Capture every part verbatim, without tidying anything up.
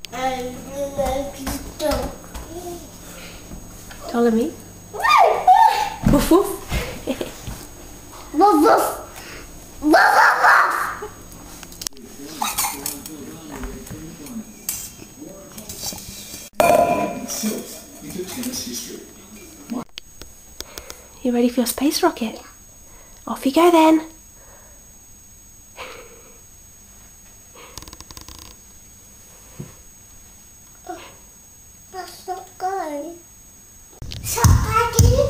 I like dog. Ptolemy? Woof woof. Woof woof. Woof woof woof. You ready for your space rocket? Yeah. Off you go then. Oh, that's not going. So, Daddy.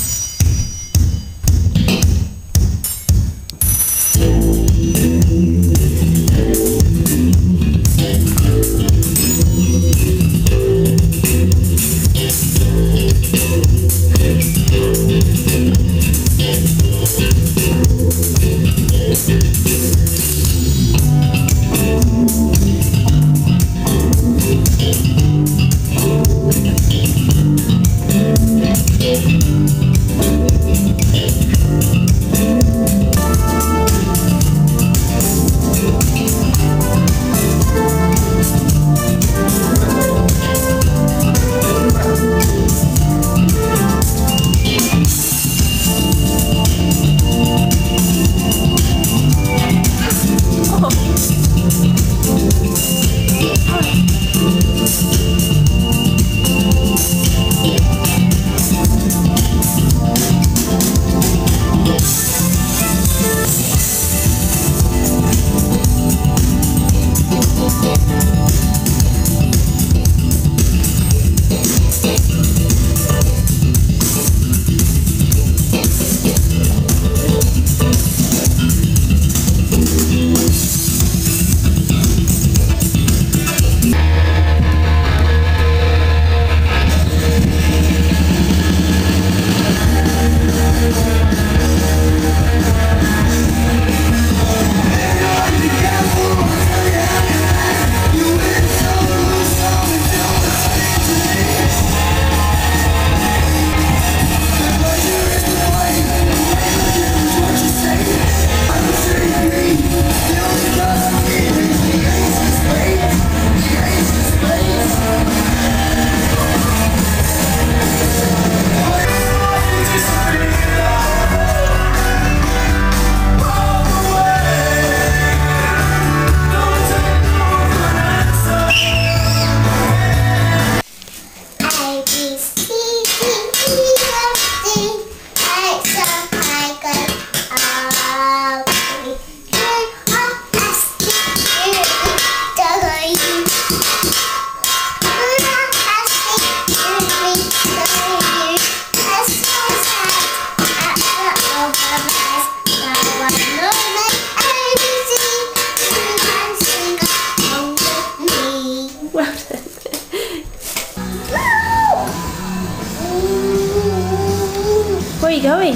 Where are you going? To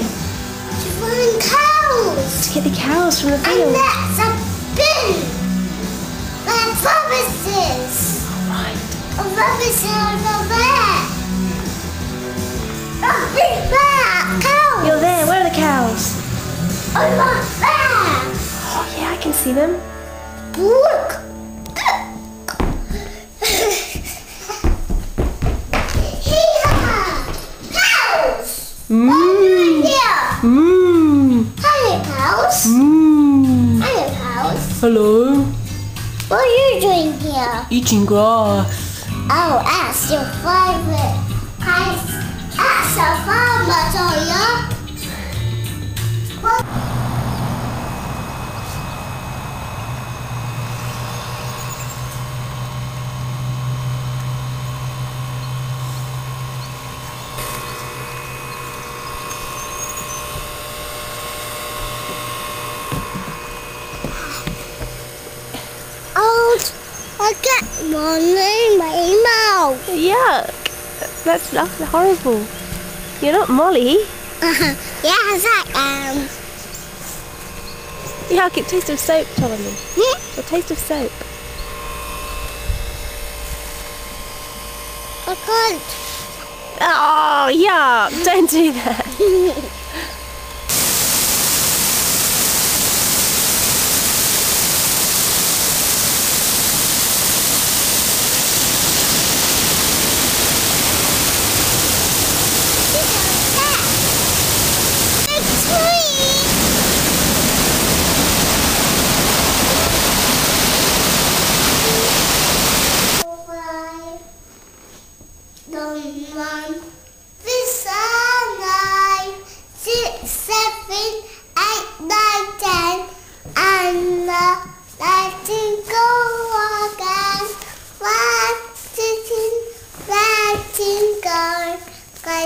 find cows. To get the cows from the field. And that's a bin. Where Bubba's is. Right. A Bubba's over there. Oh, there, cows. You're there. Where are the cows? Over there. Oh yeah, I can see them. Look. Mmm. Mmm. Hello, cows. Mmm. Hello, cows. Hello. What are you doing here? Eating grass. Oh, that's your favorite. That's a farmer, are you? What? I get one in my mouth. Yuck. That's, that's horrible. You're not Molly. Uh-huh. Yes, I am. Yuck, it tastes of soap, Ptolemy. Hmm? A taste of soap. I can't. Oh, yuck. Don't do that.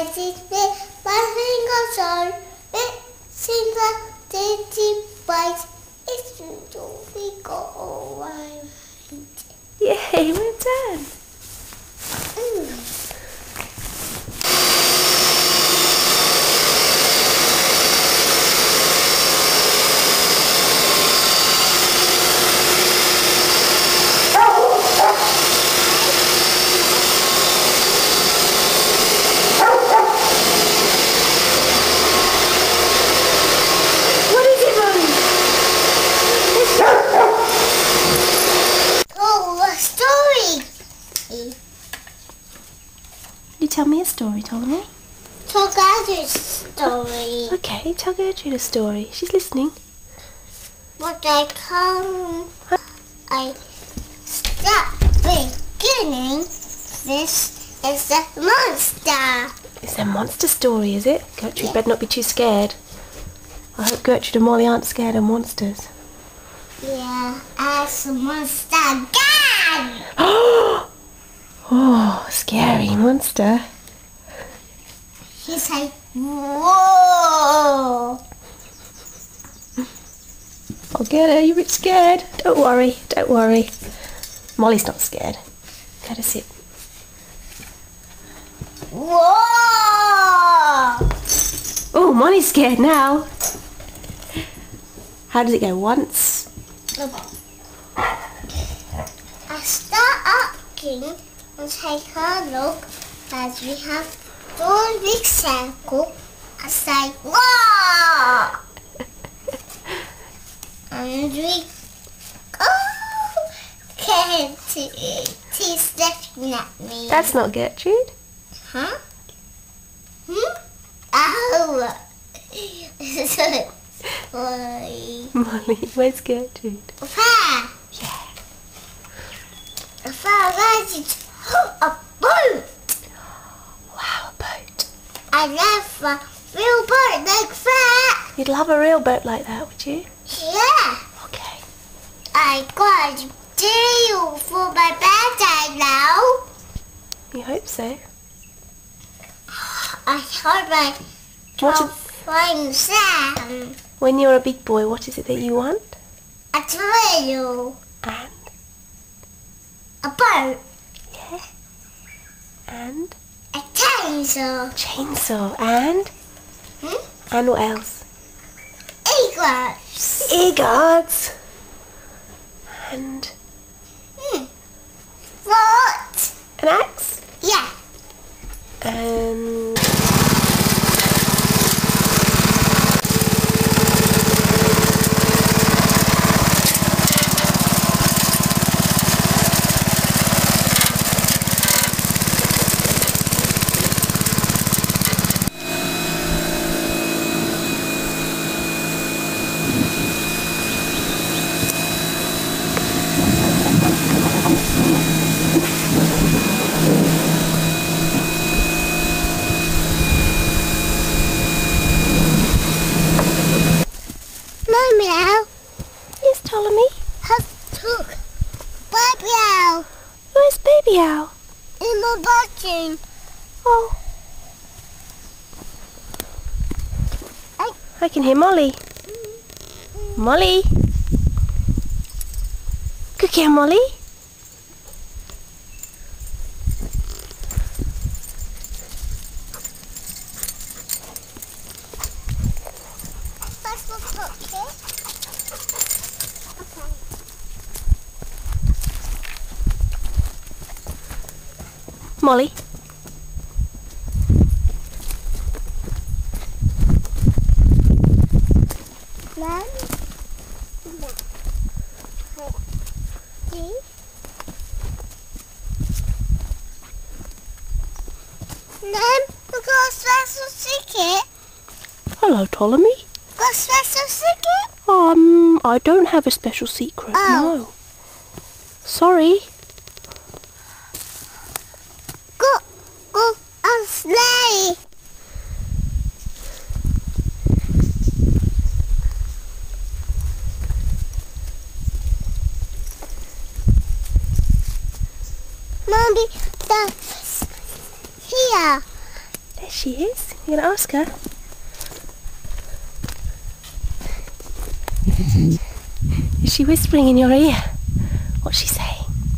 This is big, my fingers are big, finger, daisy bites. It's we go all right. Yay, we're done. Mm. You tell me a story, Ptolemy. Tell Gertrude a story. Okay, tell Gertrude a story. She's listening. What I come, I start beginning. This is a monster. It's a monster story, is it? Gertrude yeah. better not be too scared. I hope Gertrude and Molly aren't scared of monsters. Yeah, as a monster again. Oh, scary monster. He's like, whoa. I'll get her, you're a bit scared. Don't worry, don't worry. Molly's not scared. Go to sit. Whoa. Oh, Molly's scared now. How does it go? Once? I start asking and take a look as we have one big circle. I say, whoa! And we go. Gertrude, he's looking at me. That's not Gertrude. Huh? Hmm? Oh! Molly. Molly, where's Gertrude? Where? Yeah. Feb-August, a boat. Wow, a boat. I love a real boat like that. You'd love a real boat like that, would you? Yeah. Okay. I got a deal for my birthday now. You hope so. I hope I What can is- find Sam. When you're a big boy, what is it that you want? A drill. And? A boat. Yeah. And? A chainsaw. Chainsaw. And? Hmm? And what else? Eagles. Ear guards. And? Hmm. What? An axe? Yeah. And? Meow. Yes, Ptolemy? Have took. Baby owl. Where's Baby Owl? In my bathroom. Oh. I, I can hear Molly. Molly? Good girl, Molly. First we'll put this. Okay. Molly? One. Three. Then we got a special secret. Hello, Ptolemy. Got a special secret? Um, I don't have a special secret, Oh. no. Sorry. Go, go, a sleigh. Mommy, that's here. There's She is. You're going to ask her? Is she whispering in your ear? What's she saying?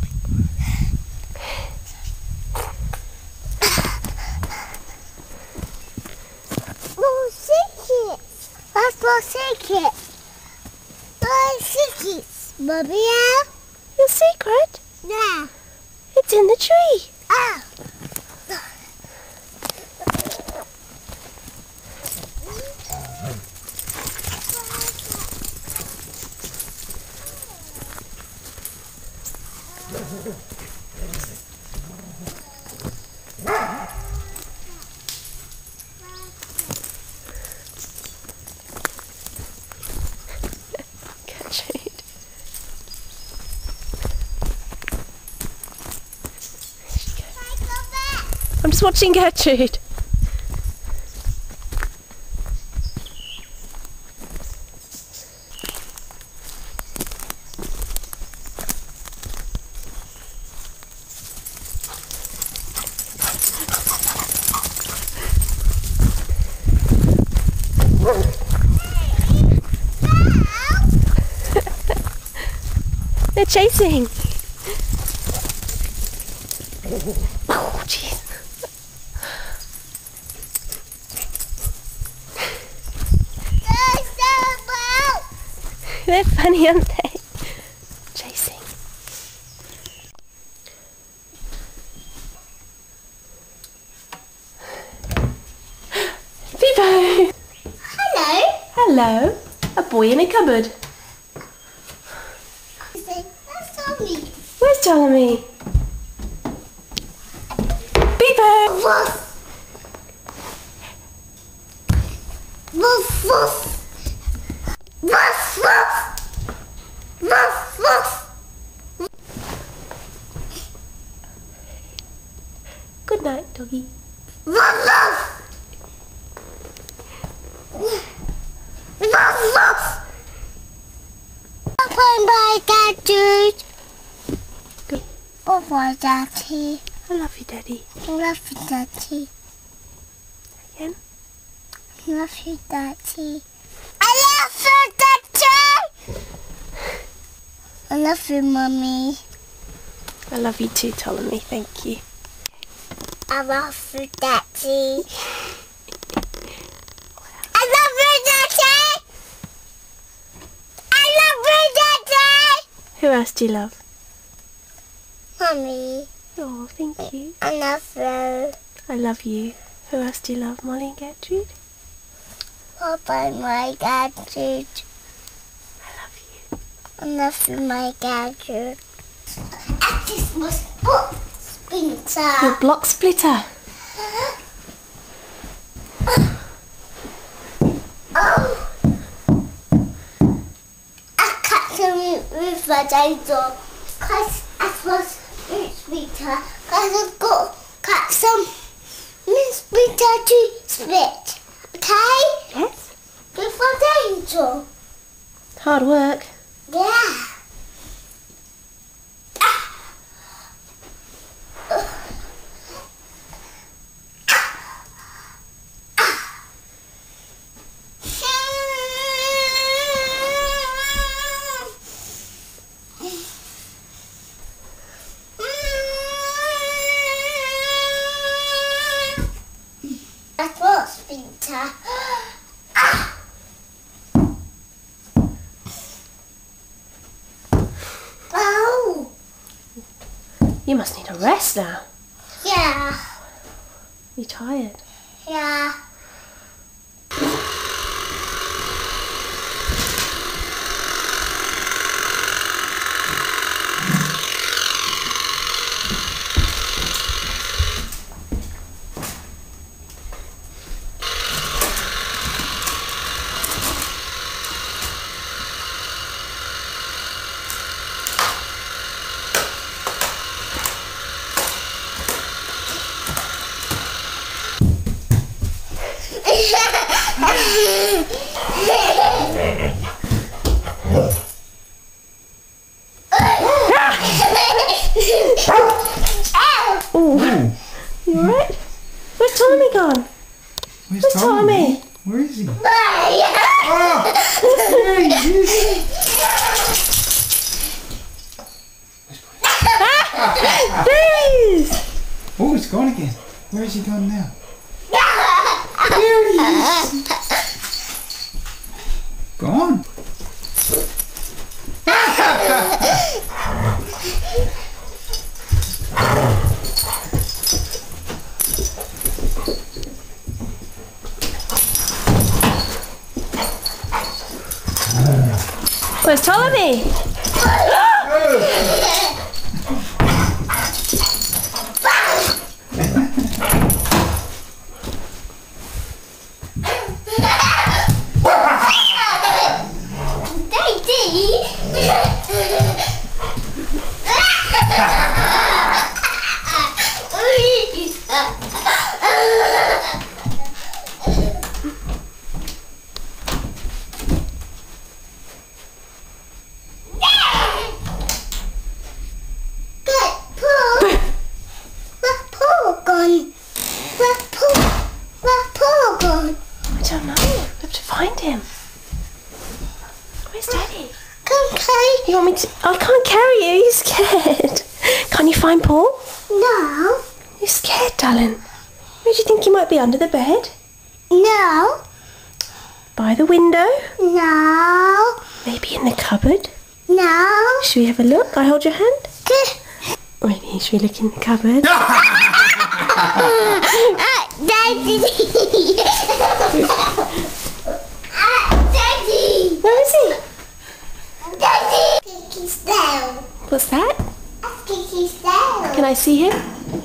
More secrets. What's more secrets? More secrets, Mummy. Yeah? Your secret? Yeah. It's in the tree. Oh. Gertrude. I'm just watching Gertrude. They're chasing. Oh, jeez. They're funny, aren't they? Chasing. Vivo! Hello. Hello. A boy in a cupboard. That's Tommy. Where's Ptolemy? Beaver! Woof. Woof, woof. Woof, woof. Woof, woof. Good night, doggy. Woof, woof. Woof, woof. Open my Gertrude. Good. Over, Daddy. I love you, Daddy. I love you, Daddy. Again. I love you, Daddy. I love you, Daddy. I love you, Mummy. I love you too, Ptolemy. Thank you. I love you, Daddy. I love you, Daddy. I love you, Daddy. Who else do you love? Mummy, Oh, thank you. I love you. I love you. Who else do you love? Molly and Gertrude? Papa, my Gertrude. I love you. I love you, my Gertrude. I just must put Spencer. Your block splitter. Oh! I cut some with my dinosaur because I was Spencer. Because I've got cut some Spencer to split. Okay? Yes. With my dinosaur. Hard work. Yeah. That's what, Spencer. Oh. You must need a rest now. Yeah. You're tired. Yeah. Oh, you alright? Where's Ptolemy gone? Ptolemy. Where is he? Oh, there he is. There he is. Oh, he's gone again. Where is he gone now? There he is. Gone. Where's Ptolemy? I don't know. We have to find him. Where's Daddy? Come carry. You want me to? I can't carry you. You're scared. Can't you find Paul? No. You're scared, darling. Where do you think he might be? Under the bed? No. By the window? No. Maybe in the cupboard? No. Should we have a look? I hold your hand? Good. Maybe should we look in the cupboard? Uh, Daddy. uh, Daddy. Where is he? Daddy. Kiki's down. What's that? Kiki's down. Can I see him?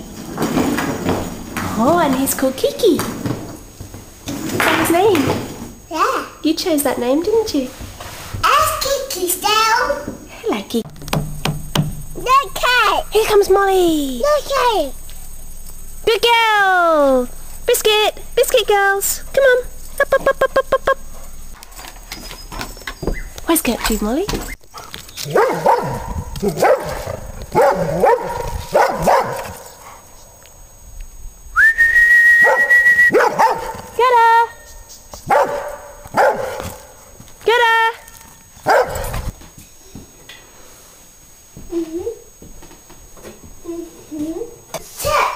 Oh, and he's called Kiki. Is that his name? Yeah. You chose that name, didn't you? Ask Kiki's down. Hello, Kiki. Okay. Here comes Molly. Okay. Good girl. Biscuit. Biscuit girls. Come on. Up, up, up, up, up, up, up. Where's Gertrude, Molly? Get her. Get her. Mm-hmm. Mm-hmm. Sit.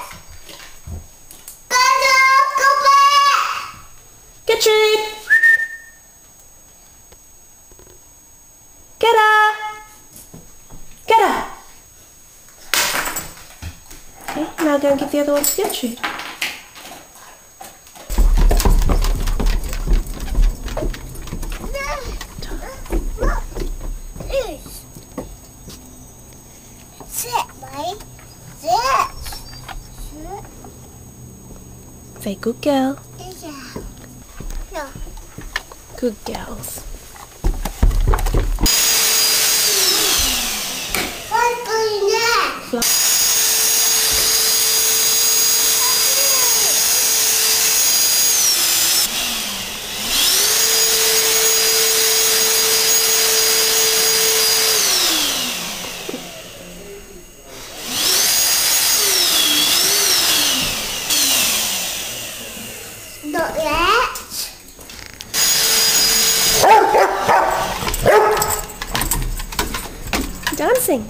Go, go back. Gertrude. Get her. Get her. Okay, now go and give the other one to Gertrude. Sit, mate. Sit. Sit. Say good girl. Yeah. No. Good girls. What's going next? Not yet. Dancing.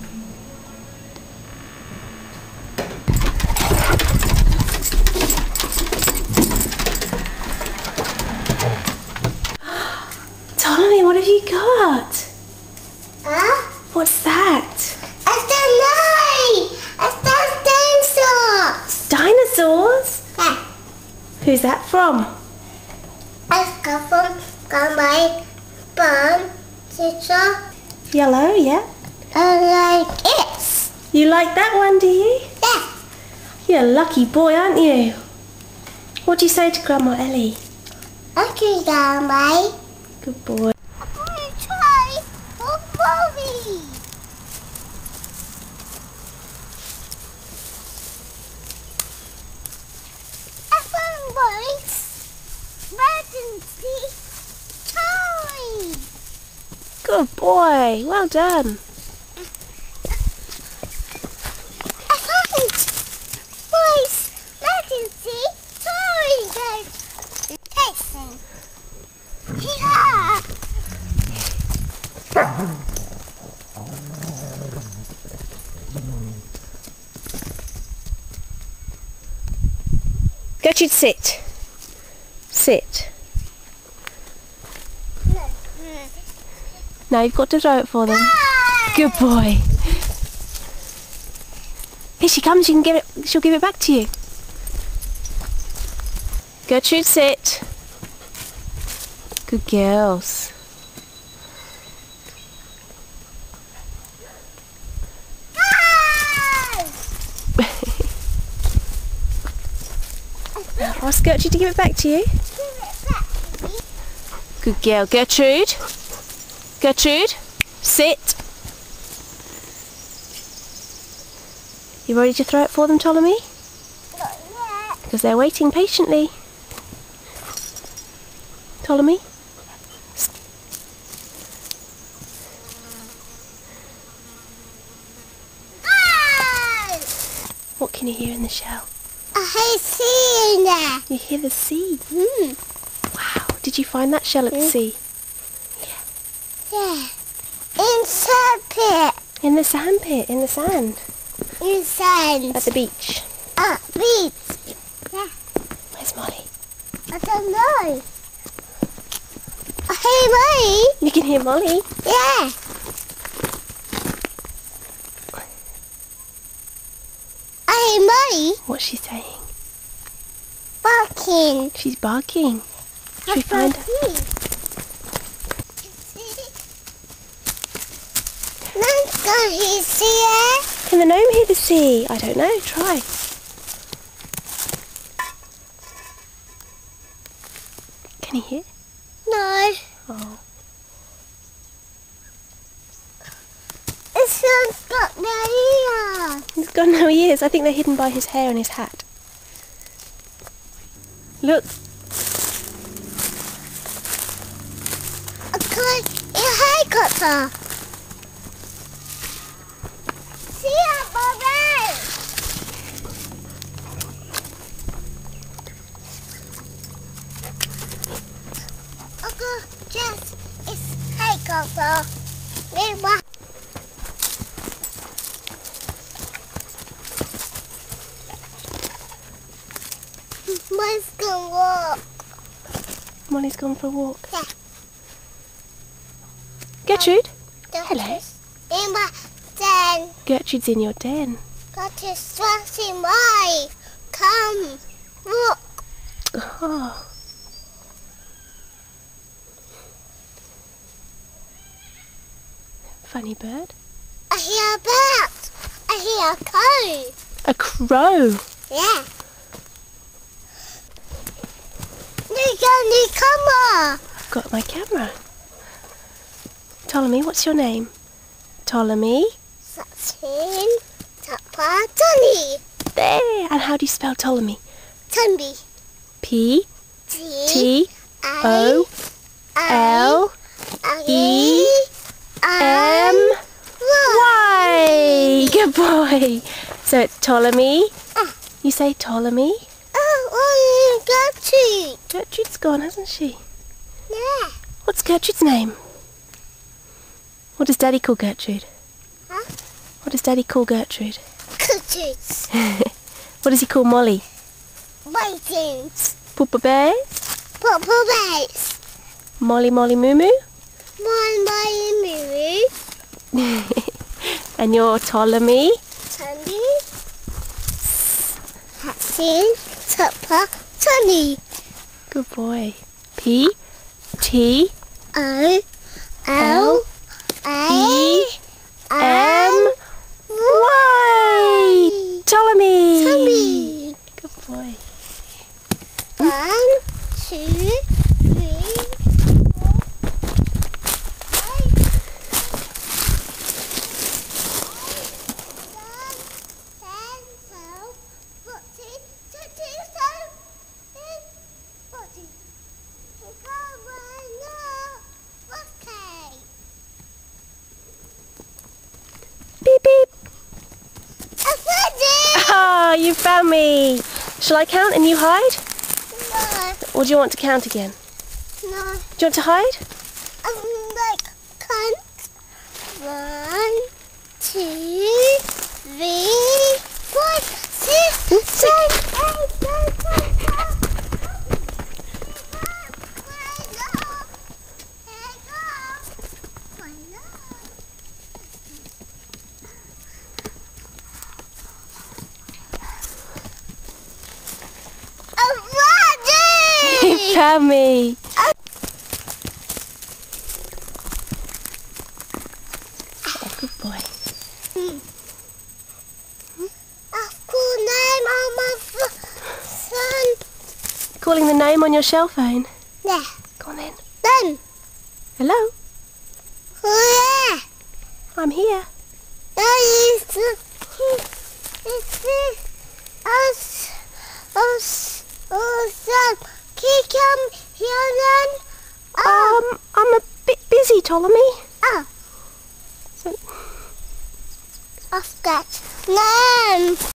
Ptolemy, what have you got? Huh? What's that? It's the night. It's the dinosaurs. Dinosaurs? Yeah. Who's that from? It's come from got my bum, sister. Yellow, yeah. I like it. You like that one, do you? Yeah. You're a lucky boy, aren't you? What do you say to Grandma Ellie? Okay, Grandma. Good boy. I'm going to try a movie. I found boys. Emergency toy. Good boy. Well done. I found boys. Emergency toy. Hey. Gertrude, sit. Sit. No. Now you've got to throw it for them. Good boy. Here she comes. You can give it. She'll give it back to you. Gertrude, sit. Good girls. Ask Gertrude to give it back to you. Good girl. Gertrude. Gertrude, sit. You ready to throw it for them, Ptolemy? Not yet. Because they're waiting patiently. Ptolemy? Go! What can you hear in the shell? I hear sea in there. You hear the sea. Mm. Wow. Did you find that shell at the Mm. sea? Yeah. In sand pit. In the sand pit, in the sand. In sand. At the beach. Ah, beach. Yeah. Where's Molly? I don't know. I hear Molly. You can hear Molly. Yeah. I hear Molly What's she saying? barking. She's barking. Should we find her? Let's go here, see it? Can the gnome hear the sea? I don't know. Try. Can he hear? No. Oh. This one's got no ear. He's got no ears. I think they're hidden by his hair and his hat. Look. I got a helicopter. See it, Bobby? I got just it's helicopter. Then what? Mine's gonna walk. Molly's gone for a walk. Yeah. Gertrude? Don't Hello. just- In my den. Gertrude's in your den. Got to trust in my. Come. Look. Oh. Funny bird. I hear a bird. I hear a crow. A crow. Yeah. You got new camera. I've got my camera. Ptolemy, what's your name? Ptolemy. Satin. Tapa. Tony. There. And how do you spell Ptolemy? Tumby. P T. T O L E M Y. Good boy. So it's Ptolemy. Ah. You say Ptolemy. Oh, oh, Gertrude. Gertrude's gone, hasn't she? Yeah. What's Gertrude's name? What does Daddy call Gertrude? Huh? What does Daddy call Gertrude? Gertrude. What does he call Molly? Waiting. Poopa Bear? Papa Bates. Molly Molly Moo Moo? One by Miri. And you're Ptolemy? Tony. Satin. Tapa. Tony. Good boy. P T O L A E M M Y. Ptolemy. Tony. Good boy. One, two, three, four, five, six, seven, twelve, fourteen, fifteen, sixteen, fourteen. Come on, no. Okay. Beep beep. I found it. Ah, you found me. Shall I count and you hide? No, Or do you want to count again? no. Do you want to hide? I'm like count. One, two, three, four, six, seven, eight, nine, ten, eleven. Tell me. Oh, good boy. Hmm. I've called name on my son. Calling the name on your shell phone? Yeah. Go on then. Then. Hello? Oh, yeah. I'm here. It's, it's, us, us, us, can you come here then? Oh. Um, I'm a bit busy, Ptolemy. Oh. So... I've got name.